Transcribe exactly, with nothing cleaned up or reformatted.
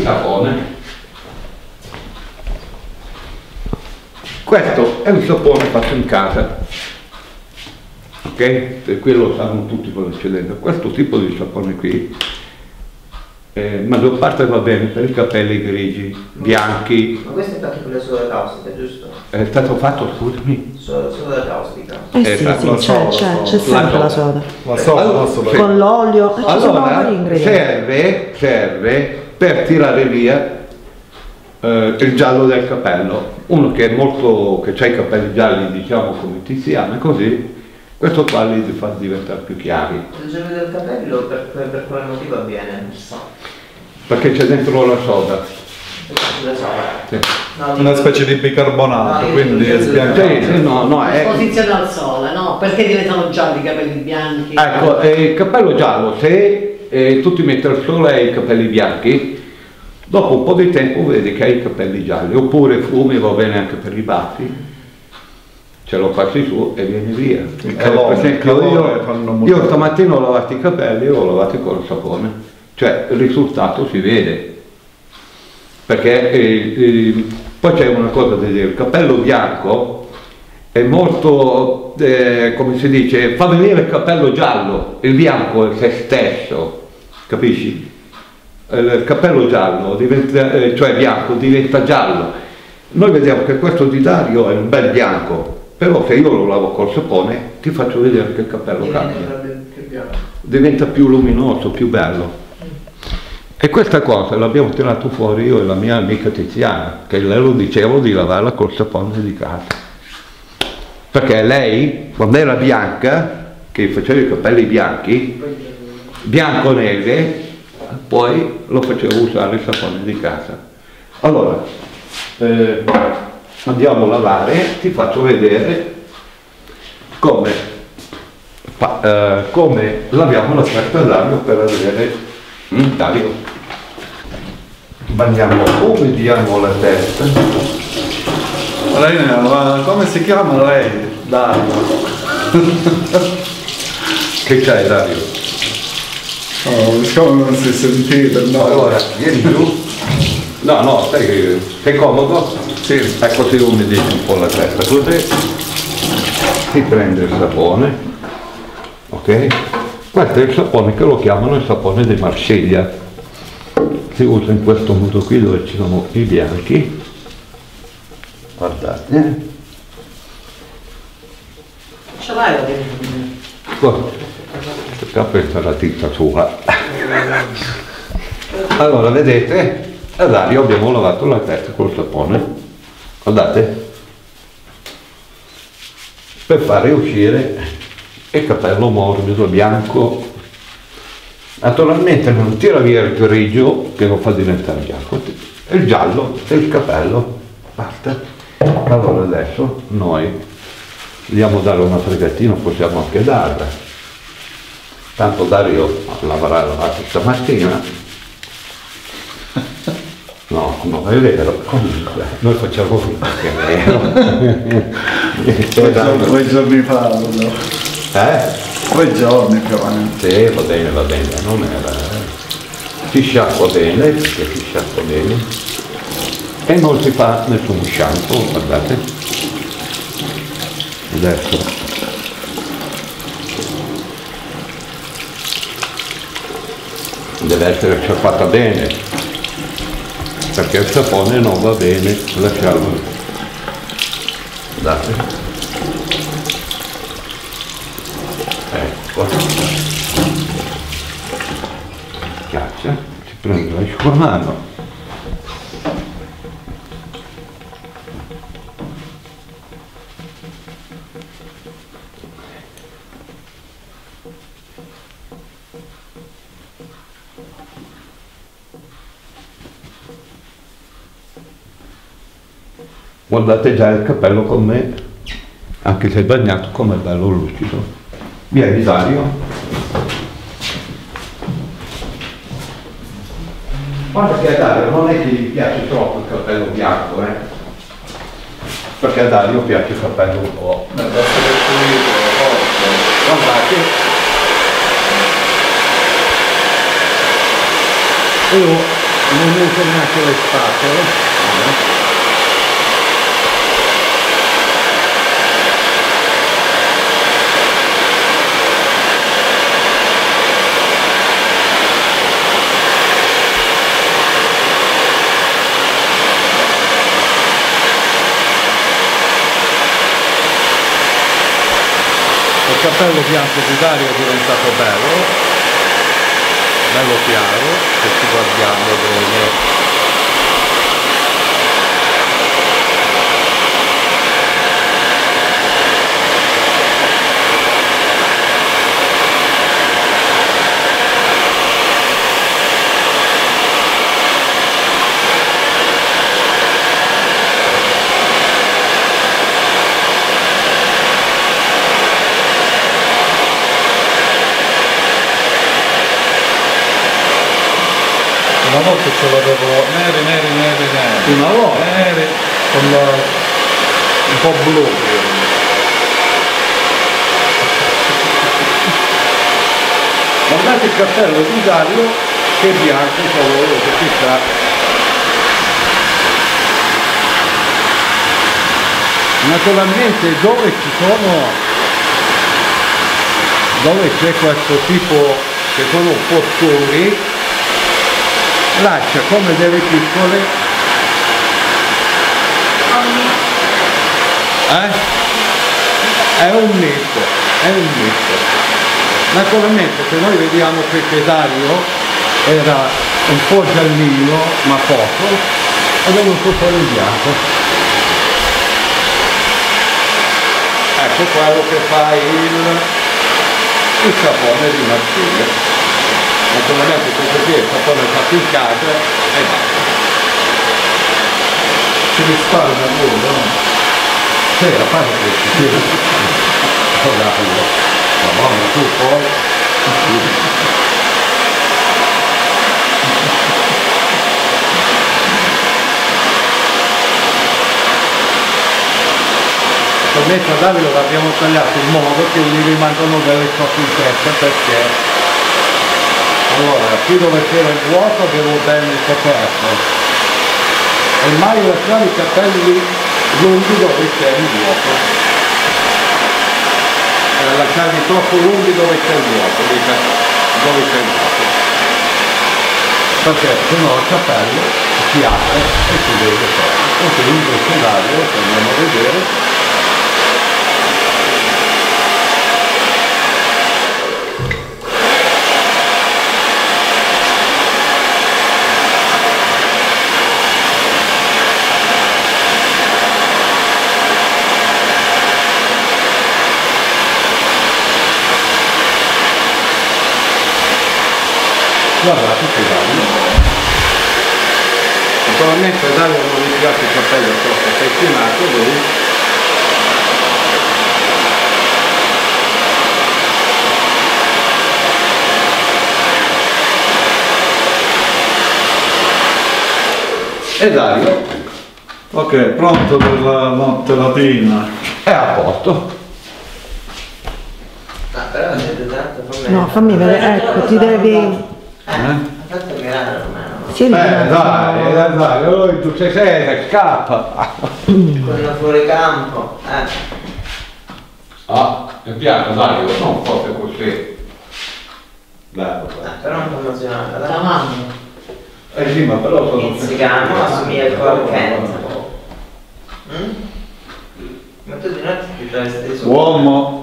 sapone. Questo è un sapone fatto in casa, ok? Per quello lo sanno tutti quello che c'è dentro. Questo tipo di sapone qui, eh, maggior parte va bene per i capelli grigi, bianchi. Ma questo è fatto per le sole caustica, giusto? È stato fatto, scusami? Solo, solo la caustica. Eh sì, Esatto, sì, c'è, c'è, c'è sempre la soda. La soda, Allora, la soda. Con l'olio, eh, ci sono vari Allora ingredienti. serve, serve per tirare via eh, il giallo del capello. Uno che è molto, che ha i capelli gialli, diciamo come Tiziana, così, questo qua li fa diventare più chiari. Il giallo del capello per, per, per quale motivo avviene? Non so. Perché c'è dentro la soda. La soda. Sì. No, Una dico- specie di bicarbonato, No, io quindi dico- è sbiancato. Sì, sì, no, no, è, Esposizione al sole, no? Perché diventano gialli i capelli bianchi? ecco, eh, il capello giallo, se eh, tu ti metti al sole e hai i capelli bianchi, dopo un po' di tempo vedi che hai i capelli gialli, oppure fumi, va bene anche per i baffi, ce lo passi su e vieni via. Il calore, Eh, per esempio, il calore io, fanno molto io stamattina ho lavato i capelli e ho lavati con il sapone, cioè il risultato si vede, perché eh, eh, poi c'è una cosa da dire, il capello bianco è molto, eh, come si dice, fa venire il capello giallo, il bianco è se stesso, capisci? Il capello giallo, diventa, eh, cioè bianco, diventa giallo. Noi vediamo che questo di Dario è un bel bianco, però se io lo lavo col sapone ti faccio vedere che il capello cambia, più bianco. diventa più luminoso, più bello. E questa cosa l'abbiamo tirato fuori io e la mia amica Tiziana, che lei lo dicevo di lavarla col sapone di casa. Perché lei, quando era bianca, che faceva i capelli bianchi, bianco-neve, poi lo facevo usare il sapone di casa. Allora, eh, andiamo a lavare, ti faccio vedere come, fa- eh, come laviamo la testa d'aria per avere un taglio. Bagniamo, umidiamo la testa. Lei, ma come si chiama lei? Dario. Che c'hai, Dario? Oh, siccome non si è sentito, no. Allora, vieni giù. No, no, stai, sei comodo? Sì. Ecco, si umidisci un po' la testa, così si prende il sapone, ok? Questo è il sapone che lo chiamano il sapone di Marsiglia. Si usa in questo modo qui dove ci sono i bianchi. Guardate. Eh? Ce l'hai la dentro? Qua questa è la tinta sua. Allora, vedete? A Dario abbiamo lavato la testa col sapone. Guardate. Per fare uscire il capello morbido, bianco. Naturalmente non tira via il grigio che lo fa diventare bianco, il giallo del capello, basta. Allora adesso noi andiamo a dare una fregatina, possiamo anche darla. Tanto Dario l'avrà lavato stamattina. No, non è vero, comunque noi facciamo finta che è vero. Due giorni fa, no? Eh? Tre giorni più o meno. Sì, va bene, va bene, non era. Si sciacqua bene, perché si sciacqua bene. E non si fa nessun shampoo, guardate. Adesso. Deve essere sciacquata bene, perché il sapone non va bene lasciarlo. Guardate. Ecco, schiaccia, si prende l'asciugamano, guardate già il capello com'è, anche se è bagnato, com'è bello lucido. Vieni Dario. Guarda che a Dario non è che gli piace troppo il capello bianco, eh? Perché a Dario piace il capello un po'. Guardate. Io non uso neanche le spatole. Il cappello bianco di Dario è diventato bello, bello chiaro, se ci guardiamo bene. Una volta ce l'avevo neri, neri, neri, neri. Una volta? Neri, con la, un po' blu. Guardate il cappello di Dario che è bianco, favoloso, ci sta. Naturalmente dove ci sono, dove c'è questo tipo che sono un po' scuri, lascia come delle piccole, eh? È un mito, è un mito. Naturalmente se noi vediamo che Dario era un po' giallino ma poco, è venuto fuori il bianco. Ecco quello che fa il, il sapone di Marsiglia. Naturalmente questo qui è il sapone fatto in casa e basta. Si risparmia pure, no? Sì, a parte questo, sì. Ora, la buona tu poi. Naturalmente a Davide l'abbiamo tagliato in modo che gli rimangono delle cose in testa perché allora, qui dove c'era il vuoto avevo bene coperto e mai lasciare i capelli lunghi dove c'è il vuoto, e lasciarli troppo lunghi dove c'è il vuoto, dove c'è il vuoto, perché se no il capello si apre e si vede sopra. Così invece Dario, se andiamo a vedere, guardate che Dario, naturalmente Dario non gli piace il capello troppo pettinato, lui e Dario Ok, pronto per la notte latina. è a posto. Ah, però vedete tanto fammi. No, fammi vedere, ecco, ti devi... Eh, ha fatto mirare ormai. Sì, Eh dai, dai, dai, oh, tu sei seria, scappa. Quello fuori campo. Eh. Ah, è piano, dai, non fosse così. Bello, Eh, però non promozionata, La dai. mamma. eh sì, ma però sono... Pizzicano, assomiglia al Corkent. Mm? Ma tu di notte ti travesti su. Uomo,